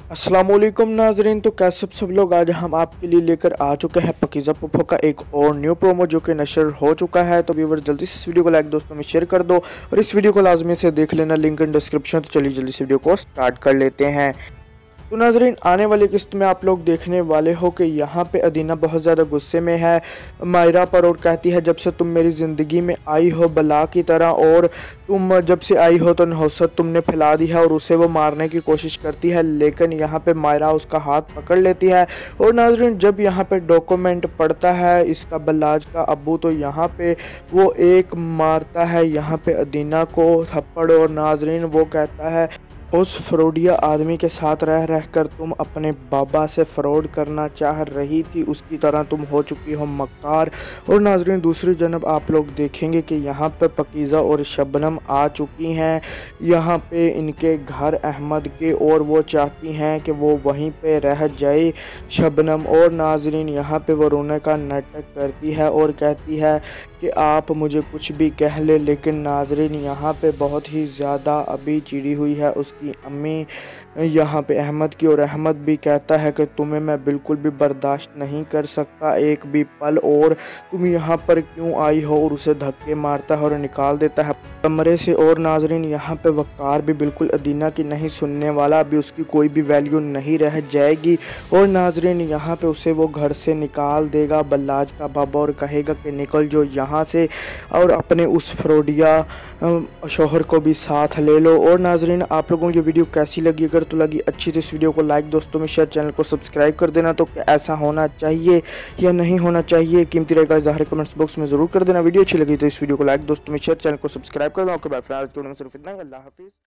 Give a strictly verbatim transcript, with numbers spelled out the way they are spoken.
अस्सलामुअलैकुम नाजरीन। तो कैसे सब लोग, आज हम आपके लिए लेकर आ चुके हैं पाकीज़ा पुप्पो का एक और न्यू प्रोमो जो कि नशर हो चुका है। तो व्यूअर्स जल्दी से इस वीडियो को लाइक दोस्तों में शेयर कर दो और इस वीडियो को लाजमी से देख लेना, लिंक इन डिस्क्रिप्शन। तो चलिए जल्दी से वीडियो को स्टार्ट कर लेते हैं। तो नाजरीन आने वाली किस्त में आप लोग देखने वाले हो कि यहाँ पे अदीना बहुत ज़्यादा गुस्से में है मायरा पर और कहती है जब से तुम मेरी ज़िंदगी में आई हो बला की तरह, और तुम जब से आई हो तो नहुसत तुमने फैला दी है, और उसे वो मारने की कोशिश करती है। लेकिन यहाँ पे मायरा उसका हाथ पकड़ लेती है। और नाजरीन जब यहाँ पे डॉक्यूमेंट पढ़ता है इसका बल्लाज का अब्बू, तो यहाँ पे वो एक मारता है यहाँ पे अदीना को थप्पड़। और नाजरीन वो कहता है उस फ्रॉडिया आदमी के साथ रह रह कर तुम अपने बाबा से फ्रॉड करना चाह रही थी, उसकी तरह तुम हो चुकी हो मक्कार। और नाजरीन दूसरी जनब आप लोग देखेंगे कि यहाँ पे पाकीज़ा और शबनम आ चुकी हैं यहाँ पे इनके घर अहमद के, और वो चाहती हैं कि वो वहीं पे रह जाए शबनम। और नाजरीन यहाँ पे वो रोने का नाटक करती है और कहती है कि आप मुझे कुछ भी कह ले। लेकिन नाजरीन यहाँ पे बहुत ही ज़्यादा अभी चिड़ी हुई है उसकी अम्मी यहाँ पे अहमद की, और अहमद भी कहता है कि तुम्हें मैं बिल्कुल भी बर्दाश्त नहीं कर सकता एक भी पल, और तुम यहाँ पर क्यों आई हो। और उसे धक्के मारता है और निकाल देता है कमरे से। और नाजरीन यहाँ पे वक़ार भी बिल्कुल अदीना की नहीं सुनने वाला, अभी उसकी कोई भी वैल्यू नहीं रह जाएगी। और नाजरीन यहाँ पे उसे वो घर से निकाल देगा बल्लाज का बाबा, और कहेगा कि निकल जो यहाँ से, और अपने उस फ्रॉडिया शोहर को भी साथ ले लो। और नाजरीन आप लोगों को ये वीडियो कैसी लगी, अगर तो लगी अच्छी तो इस वीडियो को लाइक दोस्तों में शेयर, चैनल को सब्सक्राइब कर देना। तो क्या ऐसा होना चाहिए या नहीं होना चाहिए, कीमती रहेगा ज़ाहिर कमेंट्स बॉक्स में ज़रूर कर देना। वीडियो अच्छी लगी तो इस वीडियो को लाइक दोस्तों में शेयर, चैनल को सब्सक्राइब कर दो। ओके बाय, फिलहाल सिर्फ इतना ही। अल्लाह हाफिज़।